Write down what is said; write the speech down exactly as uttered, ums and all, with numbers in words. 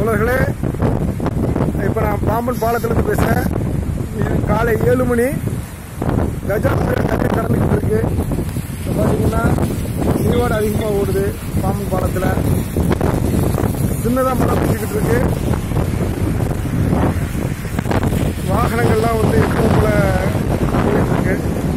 தோழர்களே, இப்போ நான் பாம்பன் பாலத்திலிருந்து பேசுகிறேன். இது காலை ஏழு மணி. கஜா புயல் தண்ணி கடந்துக்கிட்டு இருக்கு. இப்போ பார்த்தீங்கன்னா நீரோடு அதிகமாக ஓடுது. பாம்பன் பாலத்தில் சின்னதாக மழை பிடிச்சிக்கிட்டு இருக்கு. வாகனங்கள்லாம் வந்து எப்பவும் போல போயிட்டு இருக்கு.